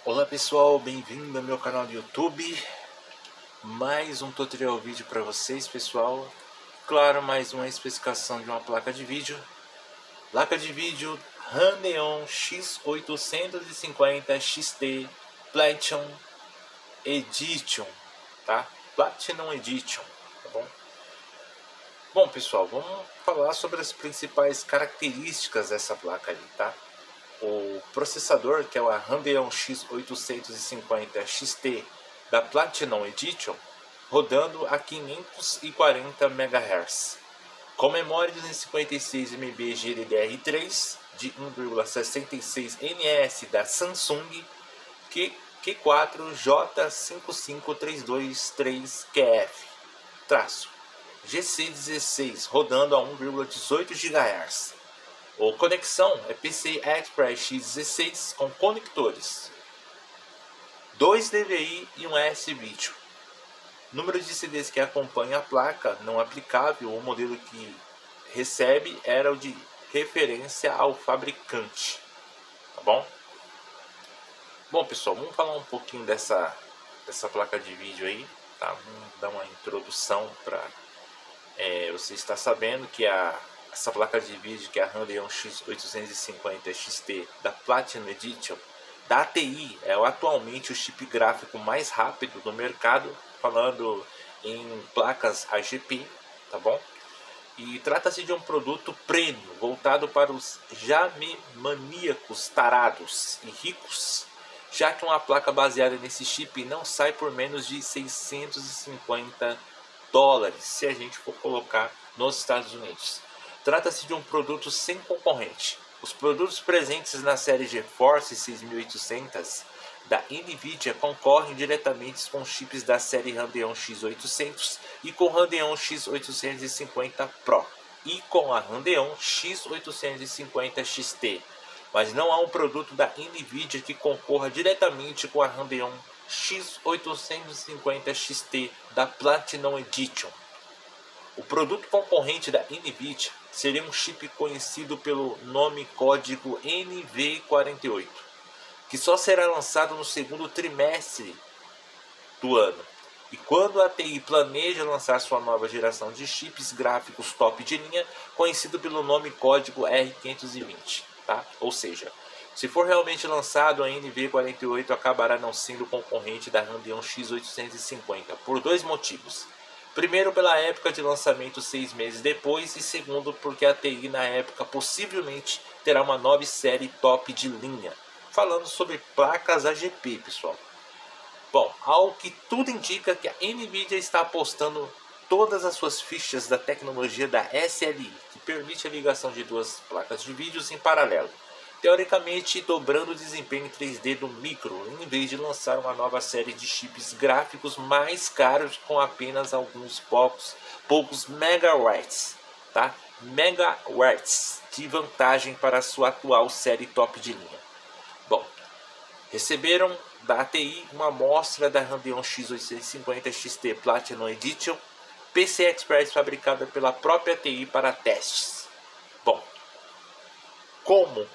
Olá pessoal, bem-vindo ao meu canal do YouTube. Mais um tutorial vídeo para vocês, pessoal. Claro, mais uma especificação de uma placa de vídeo. Placa de vídeo Radeon X850 XT Platinum Edition, tá? Platinum Edition, tá bom? Bom pessoal, vamos falar sobre as principais características dessa placa ali, tá? O processador, que é o Radeon X850 XT da Platinum Edition, rodando a 540 MHz, com memória de 256 MB GDDR3 de 1,66 ns da Samsung Q4J55323QF GC16, rodando a 1,18 GHz. A conexão é PCI Express X16 com conectores, 2 DVI e um USB. Número de CDs que acompanha a placa não aplicável. O modelo que recebe era o de referência ao fabricante, tá bom? Bom pessoal, vamos falar um pouquinho dessa placa de vídeo aí, tá? Vamos dar uma introdução para você estar sabendo que essa placa de vídeo, que é a Radeon X850 XT da Platinum Edition da ATI, é atualmente o chip gráfico mais rápido do mercado, falando em placas AGP, tá bom? E trata-se de um produto premium, voltado para os maníacos tarados e ricos, já que uma placa baseada nesse chip não sai por menos de $650, se a gente for colocar nos Estados Unidos. Trata-se de um produto sem concorrente. Os produtos presentes na série GeForce 6800 da NVIDIA concorrem diretamente com chips da série Radeon X800 e com Radeon X850 Pro e com a Radeon X850 XT, mas não há um produto da NVIDIA que concorra diretamente com a Radeon X850 XT da Platinum Edition. O produto concorrente da NVIDIA seria um chip conhecido pelo nome código NV48, que só será lançado no segundo trimestre do ano. E quando a TI planeja lançar sua nova geração de chips gráficos top de linha, conhecido pelo nome código R520, tá? Ou seja, se for realmente lançado, a NV48 acabará não sendo concorrente da Radeon X850 por dois motivos. Primeiro, pela época de lançamento 6 meses depois, e segundo, porque a TI na época possivelmente terá uma nova série top de linha, falando sobre placas AGP, pessoal. Bom, ao que tudo indica que a NVIDIA está apostando todas as suas fichas da tecnologia da SLI, que permite a ligação de duas placas de vídeos em paralelo, teoricamente dobrando o desempenho 3D do micro, em vez de lançar uma nova série de chips gráficos mais caros com apenas alguns poucos megawatts, tá? Megawatts de vantagem para a sua atual série top de linha. Bom, receberam da ATI uma amostra da Radeon X850 XT Platinum Edition PCI Express fabricada pela própria ATI para testes. Bom, como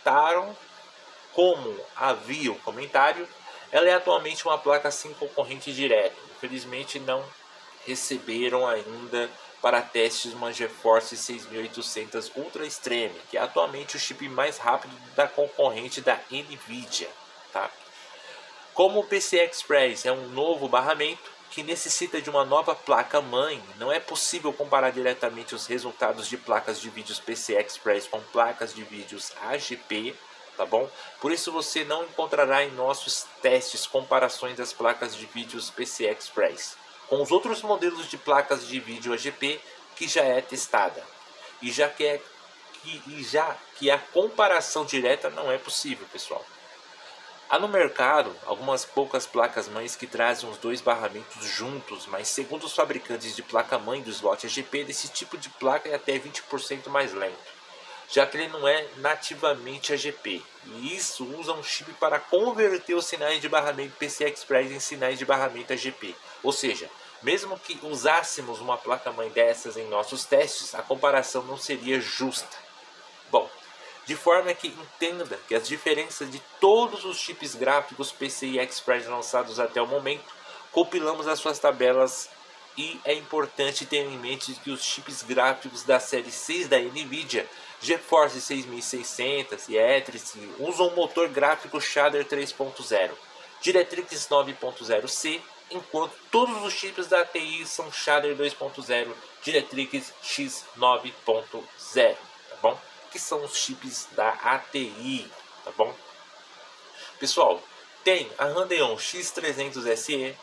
havia o comentário, ela é atualmente uma placa sem concorrente direto. Infelizmente não receberam ainda para testes uma GeForce 6800 Ultra Extreme, que é atualmente o chip mais rápido da concorrente da NVIDIA, tá? Como o PCI Express é um novo barramento que necessita de uma nova placa-mãe, não é possível comparar diretamente os resultados de placas de vídeos PCI Express com placas de vídeos AGP, tá bom? Por isso você não encontrará em nossos testes comparações das placas de vídeos PCI Express com os outros modelos de placas de vídeo AGP que já é testada, e já que a comparação direta não é possível, pessoal. Há no mercado algumas poucas placas-mães que trazem os dois barramentos juntos, mas segundo os fabricantes de placa-mãe do slot AGP, desse tipo de placa é até 20% mais lento, já que ele não é nativamente AGP, e isso usa um chip para converter os sinais de barramento PCI Express em sinais de barramento AGP. Ou seja, mesmo que usássemos uma placa-mãe dessas em nossos testes, a comparação não seria justa. Bom, de forma que entenda que as diferenças de todos os chips gráficos PCI Express lançados até o momento, compilamos as suas tabelas e é importante ter em mente que os chips gráficos da série 6 da NVIDIA, GeForce 6600 e Etris, usam um motor gráfico Shader 3.0, DirectX 9.0C, enquanto todos os chips da ATI são Shader 2.0, DirectX X 9.0, tá bom? Que são os chips da ATI, tá bom? Pessoal, tem a Radeon X300 SE,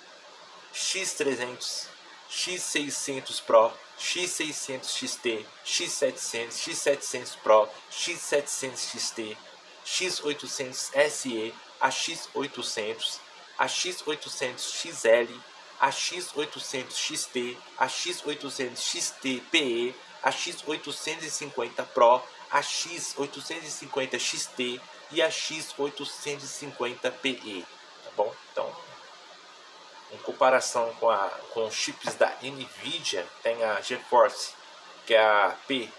X300, X600 Pro, X600 XT, X700, X700 Pro, X700 XT, X800 SE, a X800, a X800 XL, a X800 XT, a X800 XT PE, a X850 Pro, a X850 XT e a X850 PE, tá bom? Então, em comparação com os chips da NVIDIA, tem a GeForce, que é a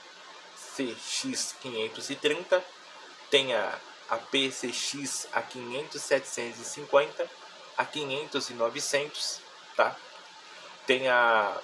PCX530, tem a PCX a 500, 750, a 500 e 900, tá? Tem a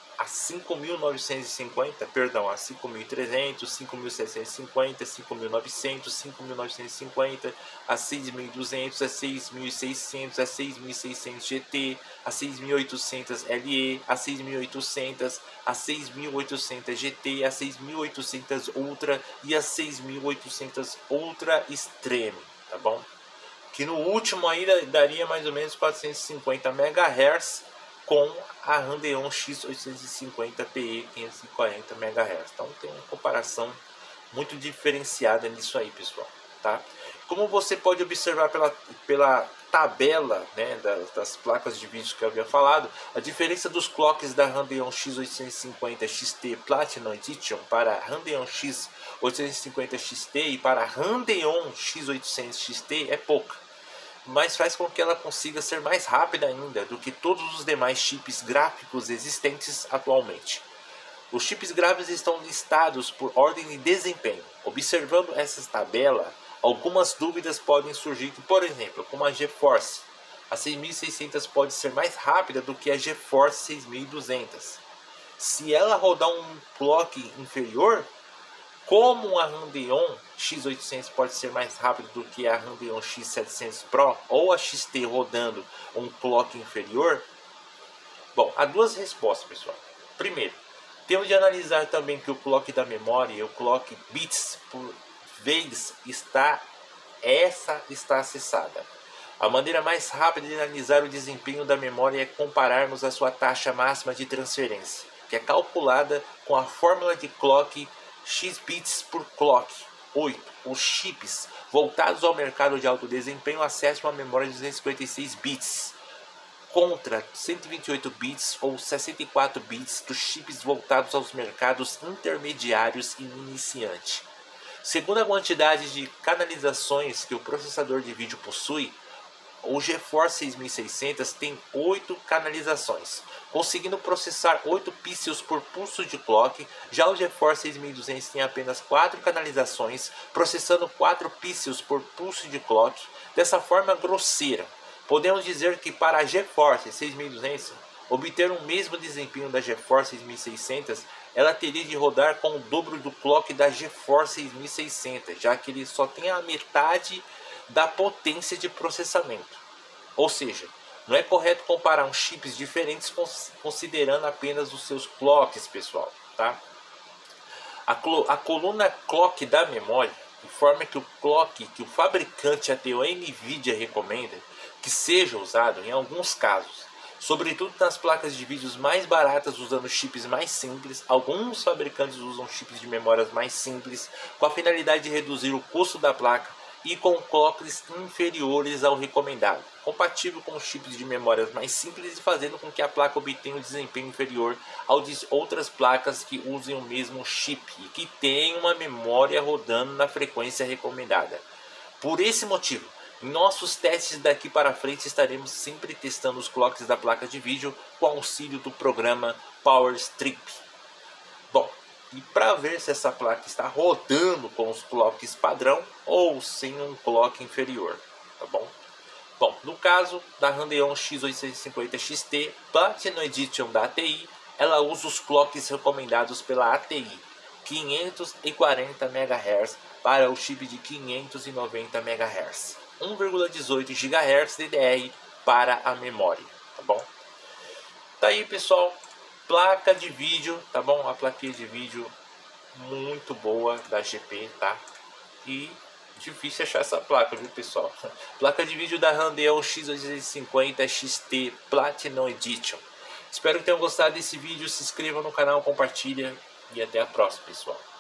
5.950, perdão, a 5.300, 5.750, 5.900, 5.950, a 6.200, a 6.600, a 6.600 GT, a 6.800 LE, a 6.800, a 6.800 GT, a 6.800 Ultra e a 6.800 Ultra Extreme, tá bom? Que no último aí daria mais ou menos 450 MHz com a Radeon X850 PE 540 MHz. Então tem uma comparação muito diferenciada nisso aí, pessoal, tá? Como você pode observar pela tabela, né, das placas de vídeo que eu havia falado, a diferença dos clocks da Radeon X850 XT Platinum Edition para a Radeon X850 XT e para a Radeon X800 XT é pouca, mas faz com que ela consiga ser mais rápida ainda do que todos os demais chips gráficos existentes atualmente. Os chips gráficos estão listados por ordem de desempenho. Observando essa tabela, algumas dúvidas podem surgir, por exemplo, como a GeForce. A 6600 pode ser mais rápida do que a GeForce 6200. Se ela rodar um clock inferior, como a Radeon X800 pode ser mais rápido do que a Radeon X700 Pro ou a XT rodando um clock inferior? Bom, há duas respostas, pessoal. Primeiro, temos de analisar também que o clock da memória e o clock bits por vez está acessada. A maneira mais rápida de analisar o desempenho da memória é compararmos a sua taxa máxima de transferência, que é calculada com a fórmula de clock X bits por clock. 8. Os chips voltados ao mercado de alto desempenho acessam a memória de 256 bits contra 128 bits ou 64 bits dos chips voltados aos mercados intermediários e iniciante. Segundo a quantidade de canalizações que o processador de vídeo possui, o GeForce 6600 tem 8 canalizações, conseguindo processar 8 pixels por pulso de clock. Já o GeForce 6200 tem apenas 4 canalizações, processando 4 pixels por pulso de clock. Dessa forma grosseira, podemos dizer que para a GeForce 6200 obter o mesmo desempenho da GeForce 6600, ela teria de rodar com o dobro do clock da GeForce 6600, já que ele só tem a metade da potência de processamento. Ou seja, não é correto comparar uns chips diferentes considerando apenas os seus clocks, pessoal, tá? A coluna clock da memória informa que o clock que o fabricante ATI NVIDIA recomenda que seja usado em alguns casos, sobretudo nas placas de vídeos mais baratas usando chips mais simples. Alguns fabricantes usam chips de memórias mais simples com a finalidade de reduzir o custo da placa e com clocks inferiores ao recomendado, compatível com chips de memórias mais simples e fazendo com que a placa obtenha um desempenho inferior ao de outras placas que usem o mesmo chip e que tenham uma memória rodando na frequência recomendada. Por esse motivo, em nossos testes daqui para frente estaremos sempre testando os clocks da placa de vídeo com auxílio do programa PowerStrip. Bom, e para ver se essa placa está rodando com os clocks padrão ou sem um clock inferior, tá bom? Bom, no caso da Radeon X850 XT Platinum Edition da ATI, ela usa os clocks recomendados pela ATI, 540 MHz para o chip de 590 MHz, 1,18 GHz DDR para a memória, tá bom? Tá aí, pessoal, placa de vídeo, tá bom? A plaquinha de vídeo muito boa da GP, tá? E difícil achar essa placa, viu, pessoal? Placa de vídeo da Radeon X850 XT Platinum Edition. Espero que tenham gostado desse vídeo. Se inscrevam no canal, compartilha e até a próxima, pessoal.